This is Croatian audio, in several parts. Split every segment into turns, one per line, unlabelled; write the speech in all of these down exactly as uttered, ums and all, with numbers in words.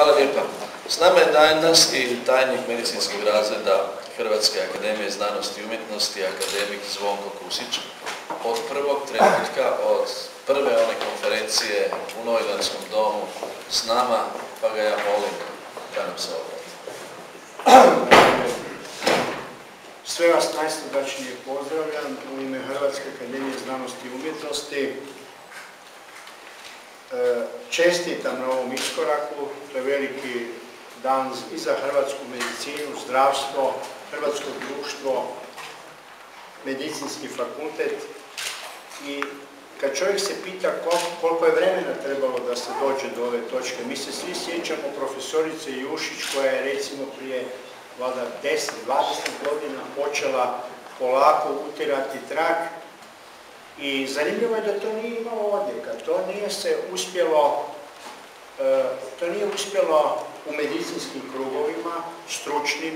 Hvala lijepa. S nama je danas i tajnik medicinskog razreda Hrvatske akademije znanosti i umjetnosti, akademik Zvonko Kusić. Od prvog trenutka, od prve one konferencije u Neulandskom domu s nama, pa ga ja molim da nam se obrati.
Sve vas najsrdačnije pozdravljam u ime Hrvatske akademije znanosti i umjetnosti. Čestitam na ovom iskoraku, to je veliki dan i za hrvatsku medicinu, zdravstvo, hrvatsko društvo, medicinski fakultet. I kad čovjek se pita koliko je vremena trebalo da se dođe do ove točke, mi se svi sjećamo profesorice Jušić koja je recimo prije valjda deset do dvadeset godina počela polako utirati trak. I zanimljivo je da to nije imalo odjeka, to nije se uspjelo, to nije uspjelo u medicinskim krugovima, stručnim.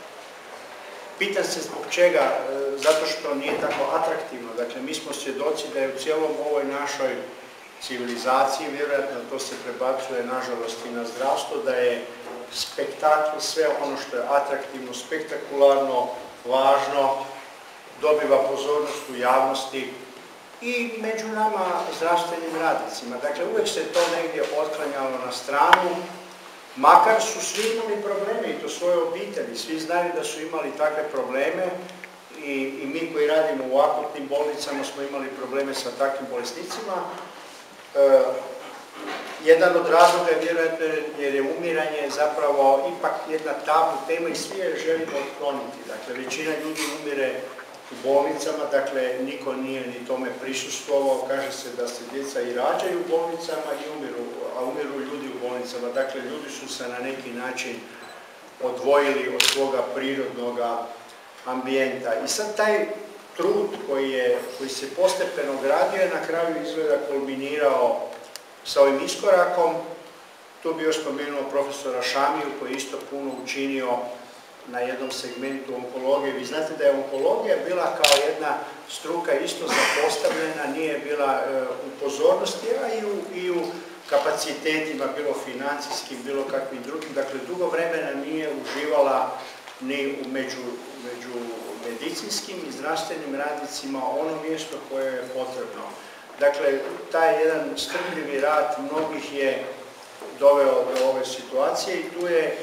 Pitam se zbog čega, zato što nije tako atraktivno. Dakle, mi smo svjedoci da je u cijelom ovoj našoj civilizaciji, vjerojatno to se prebacuje nažalost i na zdravstvo, da je spektakl, sve ono što je atraktivno, spektakularno, važno, dobiva pozornost u javnosti i među nama zdravstvenim radnicima. Dakle, uvijek se to negdje otklanjalo na stranu, makar su svi imali probleme i to svoje obitelji. Svi znaju da su imali takve probleme i, i mi koji radimo u akutnim bolnicama smo imali probleme sa takvim bolesnicima. E, jedan od razloga je vjerojatno jer je umiranje zapravo ipak jedna tabu tema i svi je želimo otkloniti. Dakle, većina ljudi umire u bolnicama, dakle, niko nije ni tome prisustvovao, kaže se da se djeca i rađaju u bolnicama i umiru, a umiru ljudi u bolnicama. Dakle, ljudi su se na neki način odvojili od svoga prirodnog ambijenta. I sad taj trud koji, je, koji se postepeno gradio je na kraju izgleda kulminirao sa ovim iskorakom. Tu bi još spomenuo profesora Šamiju koji je isto puno učinio na jednom segmentu onkologije. Vi znate da je onkologija bila kao jedna struka isto zapostavljena, nije bila e, u pozornosti, a i u, i u kapacitetima, bilo financijskim, bilo kakvim drugim. Dakle, dugo vremena nije uživala ni u među, među medicinskim i zdravstvenim radnicima ono mjesto koje je potrebno. Dakle, taj jedan strpljivi rad mnogih je doveo do ove situacije i tu je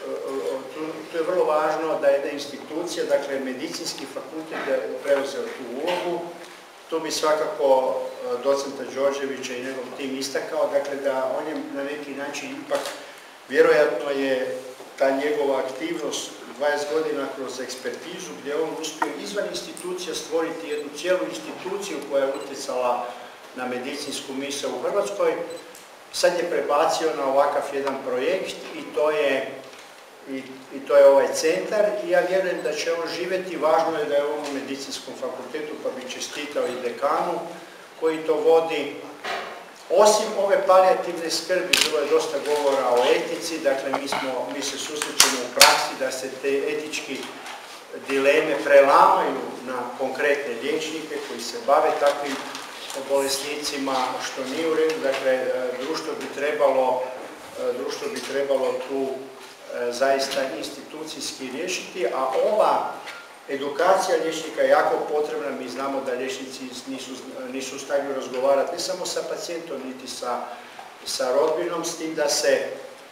Tu je vrlo važno da jedna institucija, dakle medicinski fakultet je preuzeo tu ulogu. Tu bi svakako docenta Đorđevića i njegov tim istakao, dakle da on je na neki način ipak, vjerojatno je ta njegova aktivnost dvadeset godina kroz ekspertizu gdje on uspio izvan institucija stvoriti jednu cijelu instituciju koja je utjecala na medicinsku misao u Hrvatskoj. Sad je prebacio na ovakav jedan projekt i to je I, i to je ovaj centar i ja vjerujem da će on živjeti. Važno je da je on u medicinskom fakultetu, pa bi čestitao i dekanu koji to vodi. Osim ove palijativne skrbi, bilo je dosta govora o etici, dakle mi, smo, mi se susrećemo u praksi da se te etički dileme prelamaju na konkretne liječnike koji se bave takvim bolesnicima, što nije u redu. Dakle, društvo bi trebalo, društvo bi trebalo tu zaista institucijski riješiti, a ova edukacija liječnika je jako potrebna. Mi znamo da liječnici nisu, nisu u stanju razgovarati ne samo sa pacijentom, niti sa, sa rodbinom, s tim da se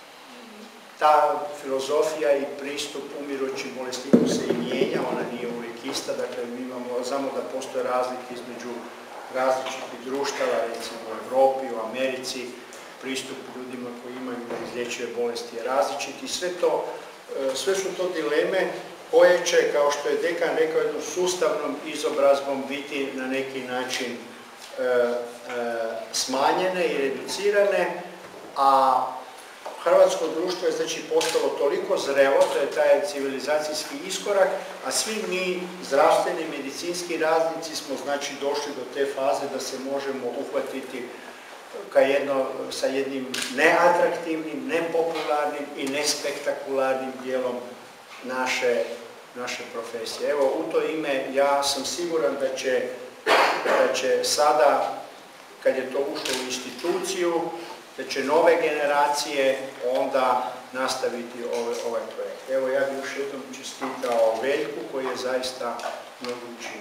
ta filozofija i pristup umirućim bolesniku se i mijenja, ona nije uvijek ista. Dakle, mi imamo, znamo da postoje razlike između različitih društava, recimo u Europi, u Americi. Pristup ljudima koji imaju neizlječive bolesti je različit i sve, to, sve su to dileme koje će, kao što je dekan rekao, jednom sustavnom izobrazbom biti na neki način e, e, smanjene i reducirane, a hrvatsko društvo je znači postalo toliko zrelo, to je taj civilizacijski iskorak, a svi mi, zdravstveni, medicinski radnici, smo znači došli do te faze da se možemo uhvatiti ka jedno, sa jednim neatraktivnim, nepopularnim i nespektakularnim dijelom naše, naše profesije. Evo, u to ime ja sam siguran da će, da će sada, kad je to ušlo u instituciju, da će nove generacije onda nastaviti ovaj, ovaj projekt. Evo, ja bih još jednom čestitao Veljku koji je zaista mnogo učinio.